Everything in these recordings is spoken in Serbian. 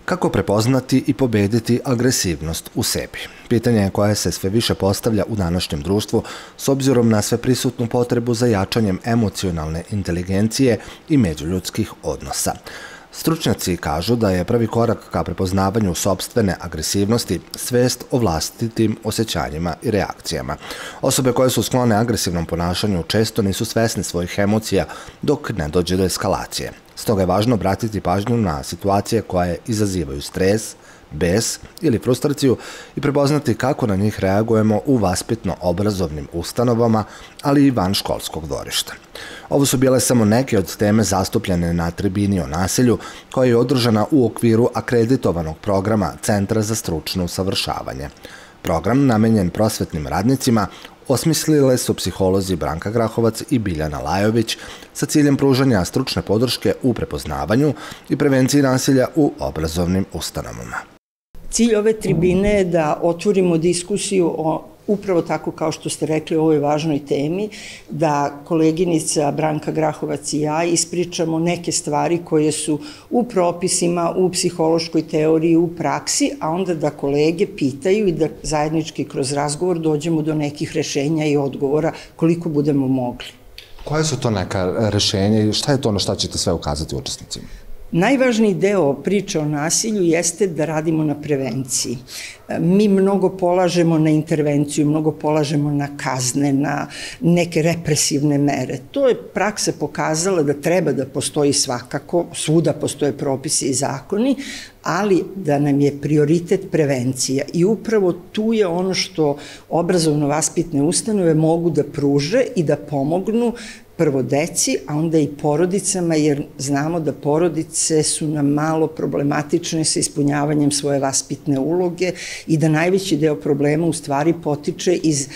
Kako prepoznati i pobediti agresivnost u sebi? Pitanje koje se sve više postavlja u današnjem društvu s obzirom na sveprisutnu potrebu za jačanjem emocionalne inteligencije i međuljudskih odnosa. Stručnjaci kažu da je prvi korak ka prepoznavanju sopstvene agresivnosti svest o vlastitim osjećanjima i reakcijama. Osobe koje su sklone agresivnom ponašanju često nisu svesne svojih emocija dok ne dođe do eskalacije. Stoga je važno obratiti pažnju na situacije koje izazivaju stres, bes ili frustraciju i prepoznati kako na njih reagujemo u vaspitno-obrazovnim ustanovama, ali i van školskog dvorišta. Ovo su bile samo neke od teme zastupljene na tribini o nasilju, koja je održana u okviru akreditovanog programa Centra za stručno usavršavanje. Program, namenjen prosvetnim radnicima, osmislile su psiholozi Branka Grahovac i Biljana Lajović sa ciljem pružanja stručne podrške u prepoznavanju i prevenciji nasilja u obrazovnim ustanovama. Cilj ove tribine je da otvorimo diskusiju o upravo tako kao što ste rekli o ovoj važnoj temi, da koleginica Branka Grahovac i ja ispričamo neke stvari koje su u propisima, u psihološkoj teoriji, u praksi, a onda da kolege pitaju i da zajednički kroz razgovor dođemo do nekih rešenja i odgovora koliko budemo mogli. Koje su to neka rešenja i šta je to na šta ćete sve ukazati učesnicima? Najvažniji deo priče o nasilju jeste da radimo na prevenciji. Mi mnogo polažemo na intervenciju, mnogo polažemo na kazne, na neke represivne mere. To je praksa pokazala da treba da postoji svakako, svuda postoje propisi i zakoni, ali da nam je prioritet prevencija i upravo tu je ono što obrazovno-vaspitne ustanove mogu da pruže i da pomognu prvo deci, a onda i porodicama, jer znamo da porodice su nam malo problematične sa ispunjavanjem svoje vaspitne uloge i da najveći deo problema u stvari potiče iz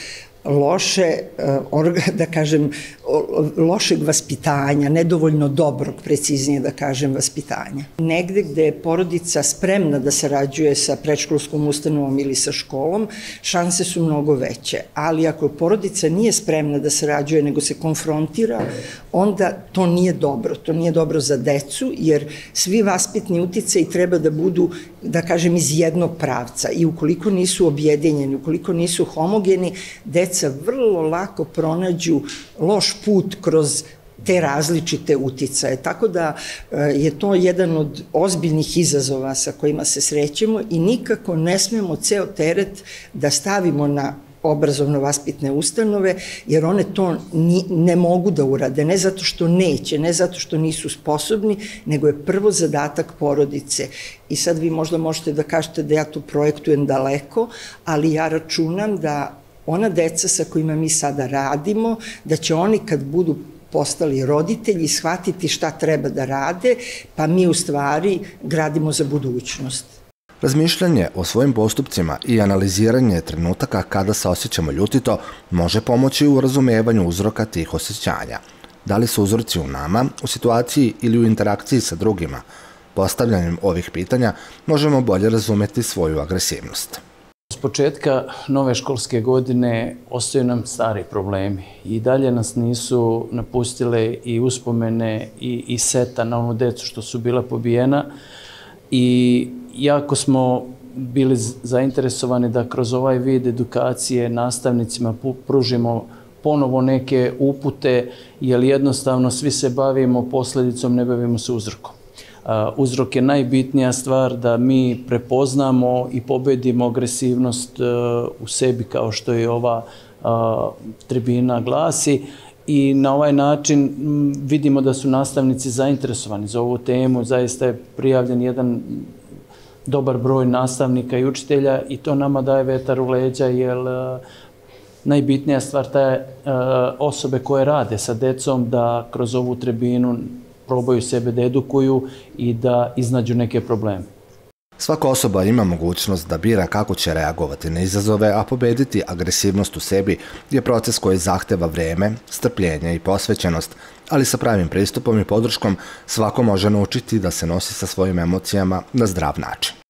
lošeg vaspitanja, nedovoljno dobrog, preciznije da kažem, vaspitanja. Negde gde je porodica spremna da sarađuje sa predškolskom ustanovom ili sa školom, šanse su mnogo veće. Ali ako porodica nije spremna da sarađuje, nego se konfrontira, onda to nije dobro. To nije dobro za decu, jer svi vaspitni uticaji treba da budu, da kažem, iz jednog pravca. I ukoliko nisu objedinjeni, ukoliko nisu homogeni, deca vrlo lako pronađu loš put kroz te različite uticaje. Tako da je to jedan od ozbiljnih izazova sa kojima se srećemo i nikako ne smemo ceo teret da stavimo na obrazovno-vaspitne ustanove, jer one to ne mogu da urade, ne zato što neće, ne zato što nisu sposobni, nego je prvo zadatak porodice. I sad vi možda možete da kažete da ja tu projektujem daleko, ali ja računam da ona deca sa kojima mi sada radimo, da će oni kad budu postali roditelji shvatiti šta treba da rade, pa mi u stvari gradimo za budućnost. Razmišljanje o svojim postupcima i analiziranje trenutaka kada se osjećamo ljutito može pomoći u razumevanju uzroka tih osjećanja. Da li su uzroci u nama, u situaciji ili u interakciji sa drugima? Postavljanjem ovih pitanja možemo bolje razumeti svoju agresivnost. S početka nove školske godine ostaju nam stari problemi i dalje nas nisu napustile i uspomene i seta na onu decu što su bila pobijena i jako smo bili zainteresovani da kroz ovaj vid edukacije nastavnicima pružimo ponovo neke upute, jer jednostavno svi se bavimo posledicom, ne bavimo se uzrokom. Uzrok je najbitnija stvar, da mi prepoznamo i pobedimo agresivnost u sebi, kao što je ova tribina glasi, i na ovaj način vidimo da su nastavnici zainteresovani za ovu temu. Zaista je prijavljen jedan dobar broj nastavnika i učitelja i to nama daje vetar u leđa, jer najbitnija stvar je osobe koje rade sa decom da kroz ovu tribinu probaju sebe da edukuju i da iznađu neke probleme. Svaka osoba ima mogućnost da bira kako će reagovati na izazove, a pobediti agresivnost u sebi je proces koji zahteva vreme, strpljenje i posvećenost, ali sa pravim pristupom i podrškom svako može naučiti da se nosi sa svojim emocijama na zdrav način.